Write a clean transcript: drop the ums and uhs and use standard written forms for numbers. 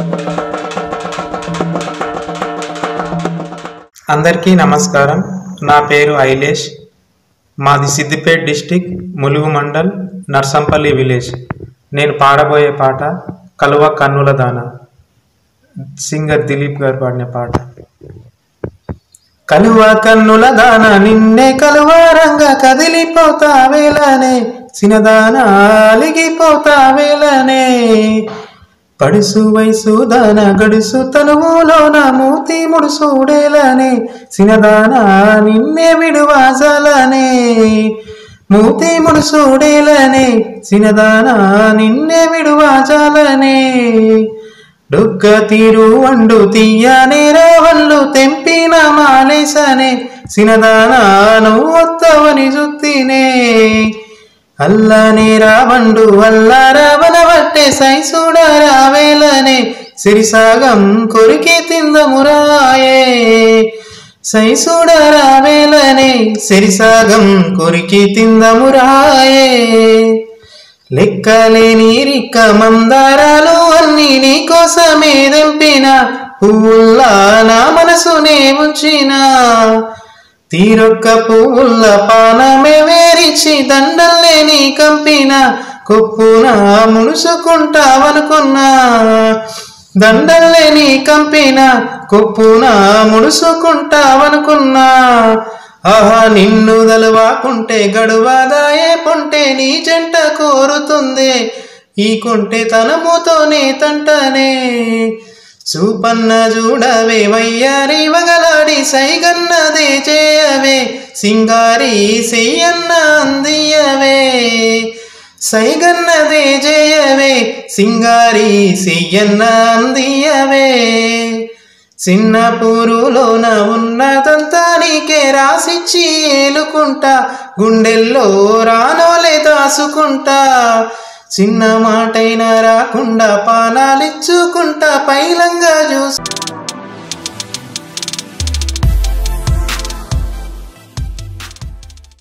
అందరికీ నమస్కారం. నా పేరు ఐలేష్. మాది సిద్దిపేట డిస్టిక్, ములుగు మండల్, నర్సంపల్లి విలేజ్. నేను పాడబోయే పాట కలువ కన్నుల దాన. సింగర్ దిలీప్ గారు పాడిన పాట. కలువ కన్నుల దాన నిన్నే కలువారంగా కదిలిపోతా వేలనే, సినదాన అలిగిపోతా వేలనే. పడుసు వయసు దాన గడుసు తనువులోన మూతి ముడుసుడేలనే, సినదాన నిన్నే విడువాజలనే. మూతి ముడుసుడేలనే, సినదాన నిన్నే విడువాజలనే. డుగ్గ తీరు వండు తీయనే రావళ్ళు తెంపిన మాలేసనే, సినదాన నువ్వొత్తవని జుత్తినే. అల్లనే రావండు అల్లారవనబట్టే సైసుడ రావేలనే, సిరిసాగం కొరికి తిందమురాయే. సైసుడ రావేలనే, సిరిసాగం కొరికి తిందమురాయే. లెక్కలేని రిక్క మందారాలు అన్ని నీకోసమే దెంపిన, పువ్వుల్లా నా మనసునే ఉంచిన. తీరొక్క పువ్వుల్ల పానమే వేరిచి దండల్లే నీ కంపిన, కొప్పున ముడుసుకుంటావనుకున్నా. దండల్లే నీ కంపిన, కొప్పున ముడుసుకుంటావనుకున్నా. ఆహా నిన్ను దలువాకుంటే గడువాదాయే పొంటే నీ జంట కోరుతుందే, ఈ కొంటే తనముతోనే తంటనే. చూపన్న చూడవే వయ్యారి వగలాడి సైగన్నదే చేయవే, సింగారి సెయ్యన్న అందియవే. సైగన్నదే చేయవే, సింగారి సెయ్యన్న అందియవే. చిన్న పూరులోన ఉన్నదంతా నీకే రాసిచ్చి ఏలుకుంటా, గుండెల్లో రానోలే దాసుకుంటా. చిన్న మాటైనా రాకుండా పానాలిచ్చుకుంటా, పైలంగా చూసి